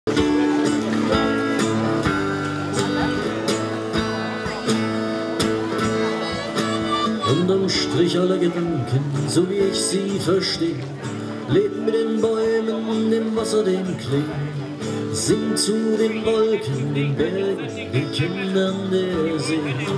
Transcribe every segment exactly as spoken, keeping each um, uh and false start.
Unterm Strich aller Gedanken, so wie ich sie verstehe, lebt mit den Bäumen, dem Wasser, dem Klee, singt zu den Wolken, den Bergen, den Kindern der See.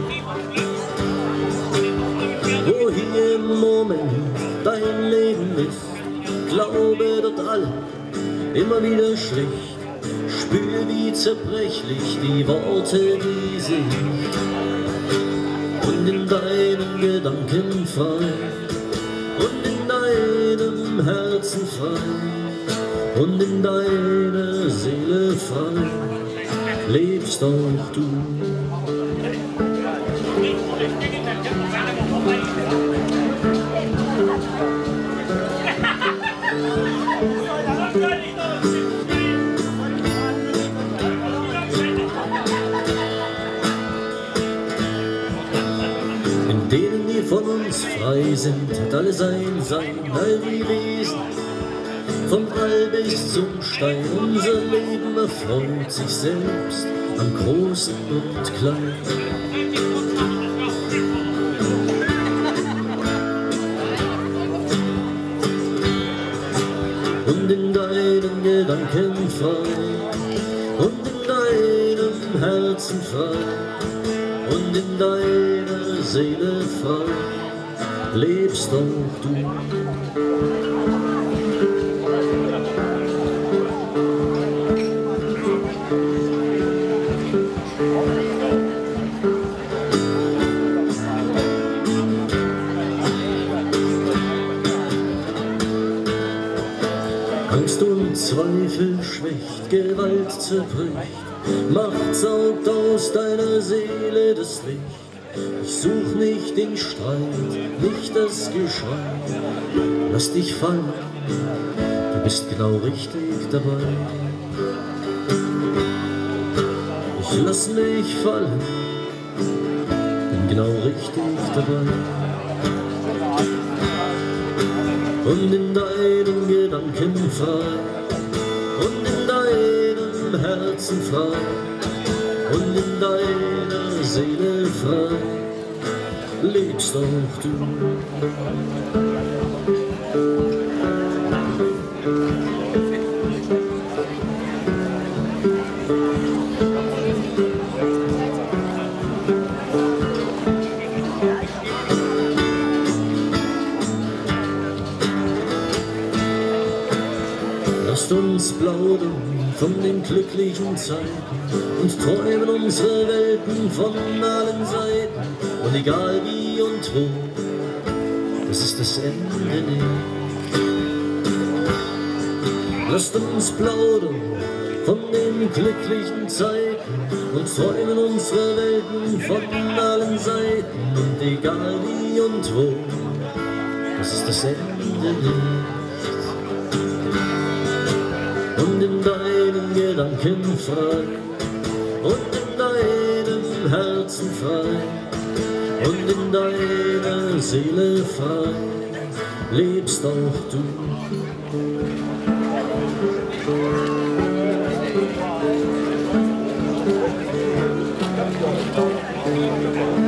Wo hier im Moment dein Leben ist, glaube dort alle immer wieder schlicht, spür wie zerbrechlich die Worte, die sind. Und in deinen Gedanken frei, und in deinem Herzen frei, und in deiner Seele frei, lebst auch du. In denen, die von uns frei sind, hat alles ein Sein, all die Wesen, vom All bis zum Stein. Unser Leben erfreut sich selbst am Großen und Kleinen. Und in deinen Gedanken frei, und in deinem Herzen frei, und in deiner Seele frei, lebst auch du. Angst und Zweifel schwächt, Gewalt zerbricht, Macht saugt aus deiner Seele das Licht. Ich such nicht den Streit, nicht das Geschrei. Lass dich fallen, du bist genau richtig dabei. Ich lass mich fallen, bin genau richtig dabei. Und in deinen Gedanken frei, und in deinem Herzen frei, und in deiner Seele frei, lebst auch du. Lasst uns plaudern von den glücklichen Zeiten und träumen unsere Welten von allen Seiten. Und egal wie und wo, das ist das Ende nicht. Lasst uns plaudern von den glücklichen Zeiten und träumen unsere Welten von allen Seiten. Und egal wie und wo, das ist das Ende nicht. Und in deinen Gedanken frei, und in deinem Herzen frei, und in deiner Seele frei, lebst auch du. Thank you.